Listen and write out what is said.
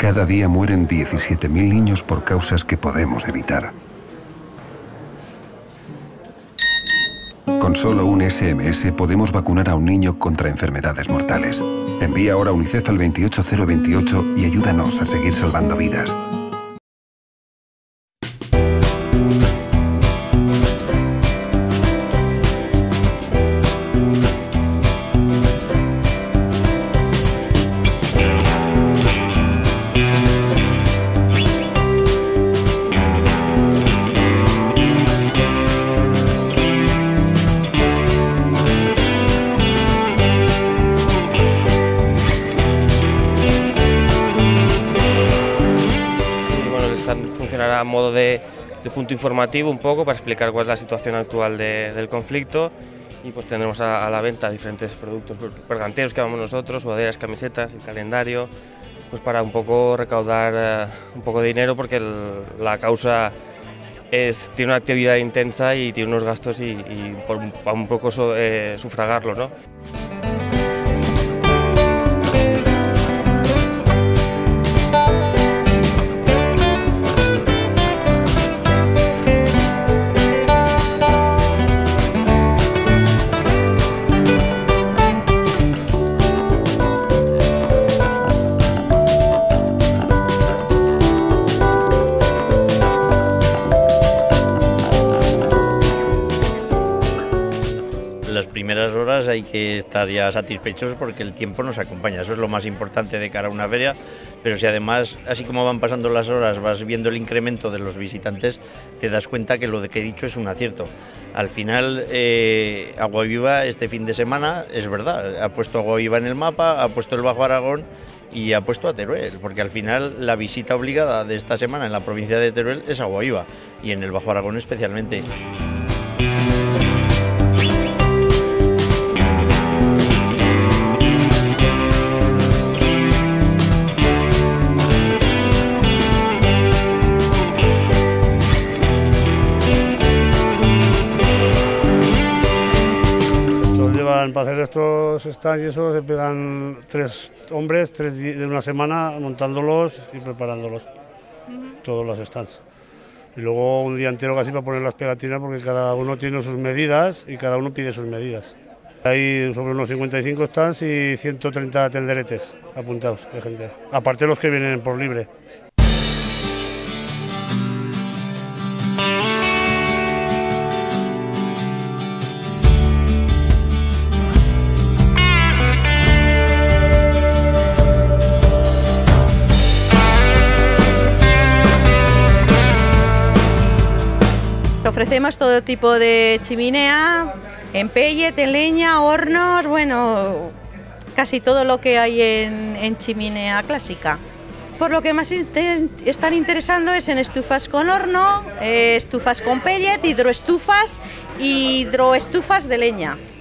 Cada día mueren 17.000 niños por causas que podemos evitar. Con solo un SMS podemos vacunar a un niño contra enfermedades mortales. Envía ahora UNICEF al 28028 y ayúdanos a seguir salvando vidas. Funcionará a modo de punto informativo un poco para explicar cuál es la situación actual del conflicto, y pues tendremos a la venta diferentes productos perganteros que llamamos nosotros, sudaderas, camisetas, el calendario, pues para un poco recaudar un poco de dinero, porque la causa tiene una actividad intensa y tiene unos gastos y para un poco sufragarlo, ¿no? Las primeras horas hay que estar ya satisfechos porque el tiempo nos acompaña, eso es lo más importante de cara a una feria, pero si además, así como van pasando las horas, vas viendo el incremento de los visitantes, te das cuenta que lo que he dicho es un acierto. Al final, Aguaviva este fin de semana, es verdad, ha puesto Aguaviva en el mapa, ha puesto el Bajo Aragón y ha puesto a Teruel, porque al final la visita obligada de esta semana en la provincia de Teruel es Aguaviva, y en el Bajo Aragón especialmente. Para hacer estos stands y eso se pegan 3 hombres, 3 días de una semana montándolos y preparándolos, todos los stands. Y luego un día entero casi para poner las pegatinas, porque cada uno tiene sus medidas y cada uno pide sus medidas. Hay sobre unos 55 stands y 130 tenderetes apuntados de gente, aparte de los que vienen por libre. Ofrecemos todo tipo de chimenea, en pellet, en leña, hornos, bueno, casi todo lo que hay en chimenea clásica. Por lo que más están interesando es en estufas con horno, estufas con pellet, hidroestufas y hidroestufas de leña.